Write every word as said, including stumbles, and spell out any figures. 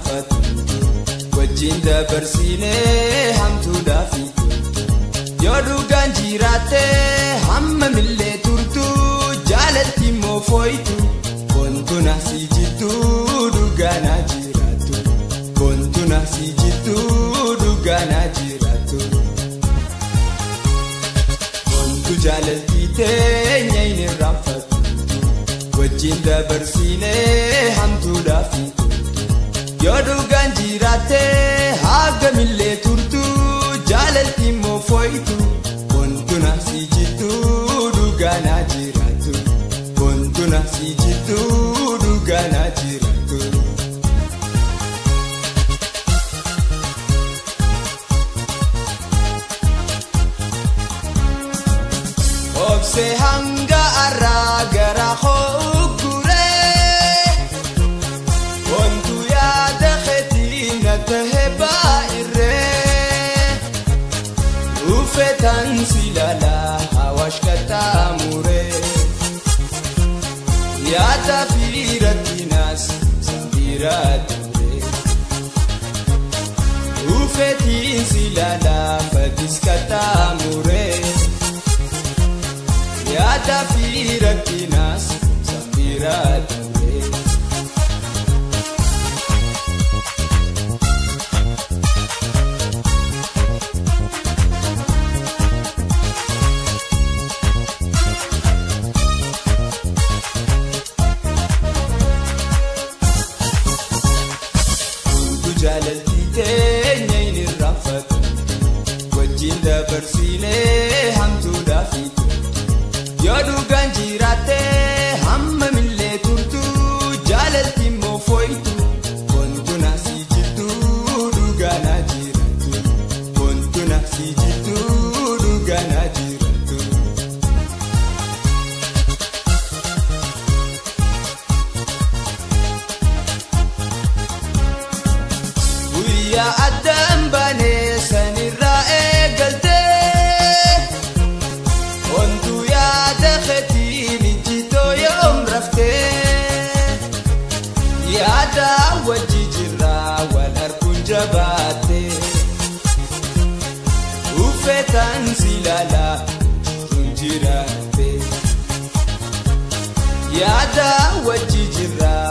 raffatu wajjin dabarsinee hamtuudha fiitu yoo dhugaan jiraate hamma millee turtu jaalatti moo fooyitu bontuna si jittu dhugaana jiraatu bontuna si jittu dhugaana jiraatu bontu jaalatti teenya inni raffatu wajjin dabarsinee hamtuudha fiitu yoo dhugaan jiraate haga millee turtu jaalatti moo fooyitu bontuna si jittu dhugaana jiraatu bontuna si jittu dhugaana jiraatu. obse hanga arraa gara hoogure bontu yaada keetiin ta'e baay'ee ufetan silala hawash katamure yaada firatinas sabirature ufetin silala fatis katamure yaada firatinas sabirature jaalatti teenya inni raffatu wajjin dabarsinee hamtuudha fiitu yoo dhugaan jiraate hamma millee turtu jaalatti moo fooyitu bontuna si jittu dhugaana jiraatu bontuna si jittu dhugaana jiraatu. guyyaa addaan baanee sanirraa eegaltee ontu yaada keetiin ijjitoo yoom raftee yaada wajji jirraa wal arguun jabaattee ufetan silala jiruun jiraattee yaada wajji jirraa